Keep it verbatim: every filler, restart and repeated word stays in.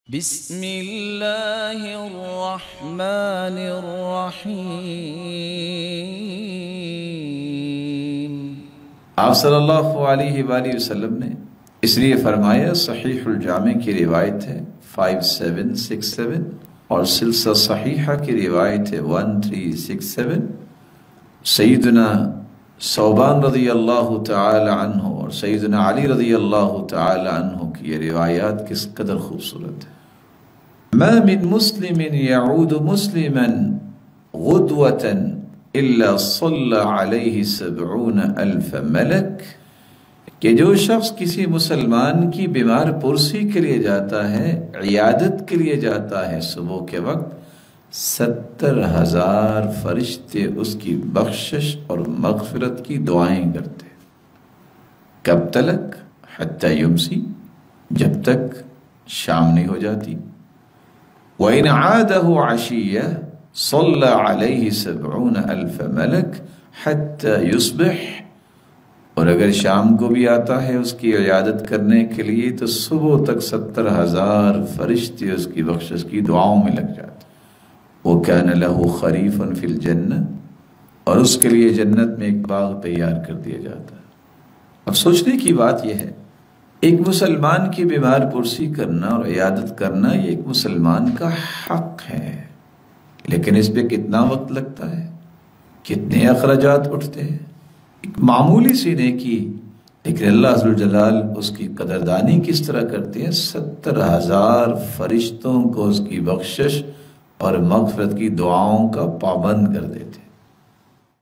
بسم اللہ الرحمن الرحیم۔ آپ صلی اللہ علیہ وآلہ وسلم نے اس لیے فرمایا، صحیح الجامع کی روایت ہے فائیو سیون سکس سیون اور سلسلہ صحیحہ کی روایت ہے ون تھری سکس سیون۔ سیدنا ثوبان رضی اللہ تعالی عنہ اور سیدنا علی رضی اللہ تعالی عنہ کی یہ روایات کس قدر خوبصورت ہے۔ ما من مسلم يعود مسلما غدوة الا صلى عليه سبعون الف ملک، کہ جو شخص کسی مسلمان کی بیمار پرسی کے لیے جاتا ہے، عیادت کے لیے جاتا ہے صبح کے وقت، ستر ہزار فرشتے اس کی بخشش اور مغفرت کی دعائیں کرتے۔ کب تلک؟ حتی یمسی، جب تک شام نہیں ہو جاتی۔ وَإِنْ عَادَهُ عَشِيَّةً صَلَّى عَلَيْهِ سَبْعُونَ أَلْفَ مَلَكٍ حَتَّى يُصْبِحَ، اور اگر شام کو بھی آتا ہے اس کی عیادت کرنے کے لیے تو صبح تک ستر ہزار فرشتے اس کی بخشش کی دعاؤں میں لگ جاتے۔ وَكَانَ لَهُ خَرِيفٌ فِي الْجَنَّةِ، اور اس کے لیے جنت میں ایک باغ تیار کر دیا جاتا ہے۔ اب سوچنے کی بات یہ ہے، ایک مسلمان کی بیمار پرسی کرنا اور عیادت کرنا یہ ایک مسلمان کا حق ہے، لیکن اس پہ کتنا وقت لگتا ہے، کتنے اخراجات اٹھتے ہیں۔ ایک معمولی سی نیکی، لیکن اللہ عز و جلال اس کی قدردانی کس طرح کرتے ہیں، ستر ہزار فرشتوں کو اس کی بخشش اور مغفرت کی دعاؤں کا پابند کر دیتے ہیں۔